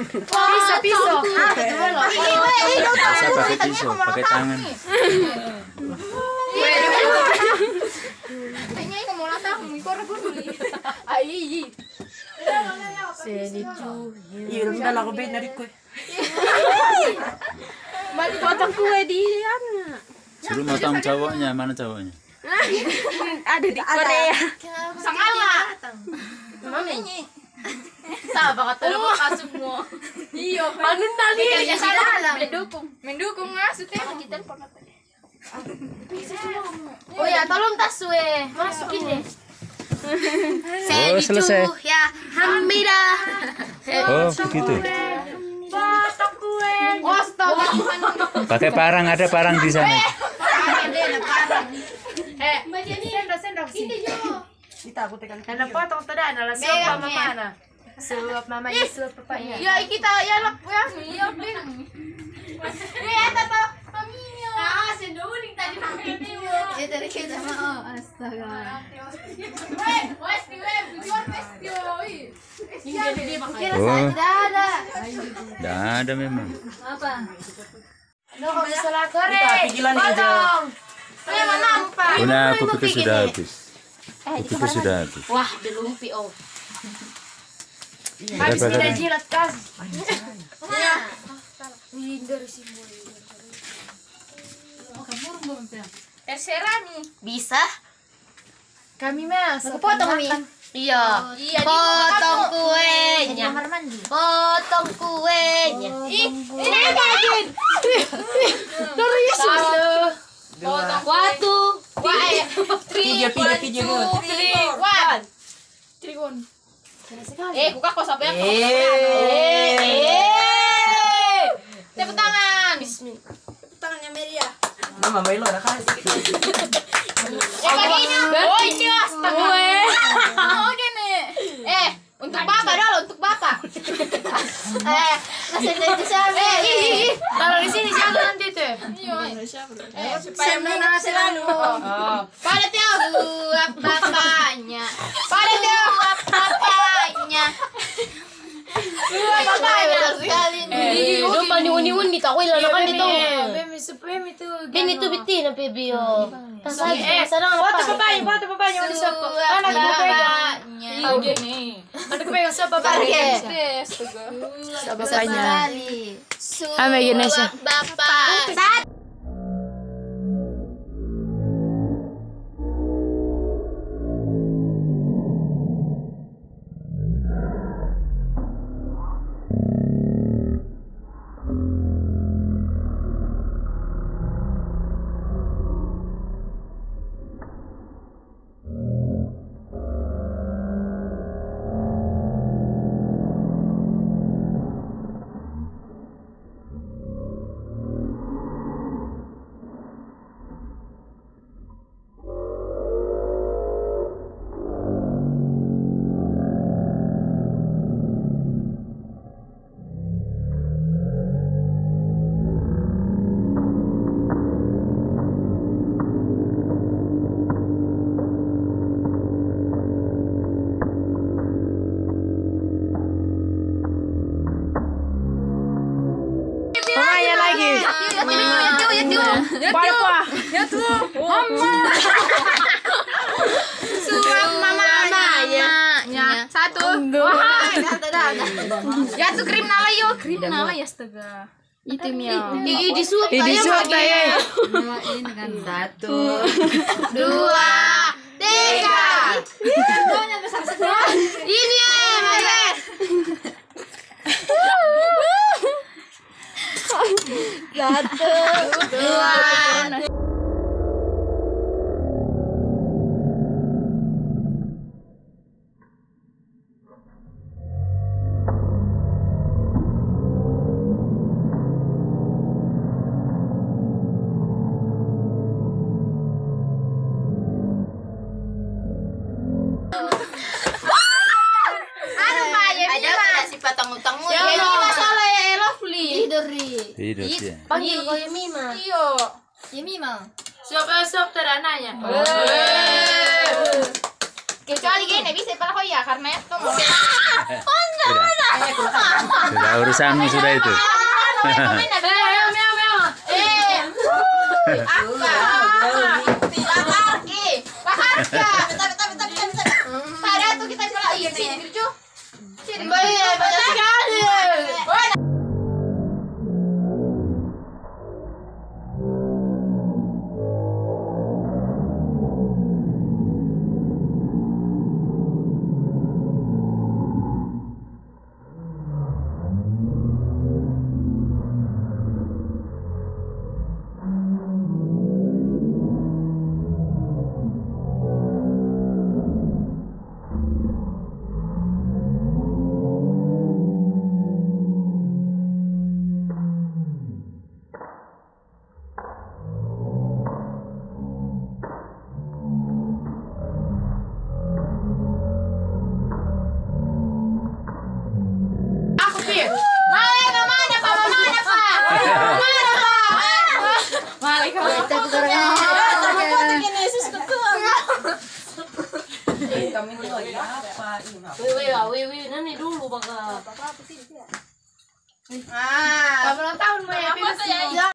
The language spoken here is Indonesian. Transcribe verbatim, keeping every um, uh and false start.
Pisau, pisau. Masa pakai pisau, pakai tangan. Kayaknya kamu latah, mau rebut dulu. Ai. Senicu. Iya, udah lah aku benar ikut. Balik potong kue di mana? Suruh motong cowoknya, mana cowoknya? Ada di Korea. Sangala. Mami. Tahu bakal terus kasih semua. Iya, Anu tadi. Pikirnya salah. Mendukung. Mendukung maksudnya kita telepon apa? Oh ya, tolong tas we. Masukin deh. Oh, selesai. Ya, Hamida. Oh, begitu. Potong kue. Oh, stop. Pakai parang, ada parang di sana. Eh, sendok sendok sih. Kita aku tekan. Ada potong tidak ada lah suap mama mana? Suap mama ya suap papanya. Ya, kita ya lak ya. Ya, bing. Ya, tato. Paminyo. Ah, sendok uling tadi pakai dewa. Ya, dari kita mau. Astaga. Weh, wes di web, bujur wes yo. Kira Oh. saja ada. Tidak ada memang. Apa? Aduh, masalah goreng. Kita pikiran aja. Potong. Eh, mana apa? Una, aku pikir sudah habis. Aku pikir sudah habis. Wah, dilumpi oh. Habis Ada, kita ada. jilat kas. Ya. Hindar simbol. Oh, kamu belum bilang. Terserah nih. Bisa? Kami mah Aku potong nih. Iya. Iya, potong kuenya. Kamar mandi. Potong kuenya. Ih, ini bagian. Dari Yesus. Potong waktu. Wah, Tiga, tiga, tiga dulu. One. Trigon. Eh, buka kok sampai yang Eh. Eh. Tepuk tangan. Bismillah. Tepuk tangannya Meria. Mama Milo dah kan. Eh, baginya. Oh, ini astaga. Oh, gini. Eh, untuk Bapak dulu, untuk Bapak. Eh, kasih dari siapa? Eh, ih, ih. Taruh di sini siapa nanti tuh? Iya. Eh, supaya menang selalu. Pada tiap buat bapaknya. Pada tiap buat bapaknya. Buat bapaknya sekali. Eh, lupa ni uni-uni di tahu lah kan itu. Bemi supem itu. Ini tuh bitin apa bio. Pasal Eh, sarang foto apa? bapaknya, foto bapaknya udah siapa? Anak bapaknya. Oh, gini. Ada kepegang siapa bapaknya? Siapa bapaknya? Ame Indonesia. Bapak. Saat Mamanya lagi. Apa? suap mamanya. Ya, satu. Wah, ya tuh krim nala yo, krim nala ya astaga. Itu Mia. Ih, disuap Ih, disuap ya. Satu, dua, tiga. Ini ya, Mas. Satu, dua. Tidur dia. Panggil kau Yemima. Iyo. Yemima. Siapa siapa terananya? Kecuali gini bisa pala ya karena itu mau. Sudah. Sudah urusanmu sudah itu. Eh, apa? Tidak lagi. Baharga. Bentar, bentar, bentar, bentar, bentar. Pada tuh kita coba iya sini dulu. Sini. Baik, banyak sekali. Kami ini lagi apa? Wih, wih, wih, nanti dulu bakal. Ah, berapa tahun mau ya?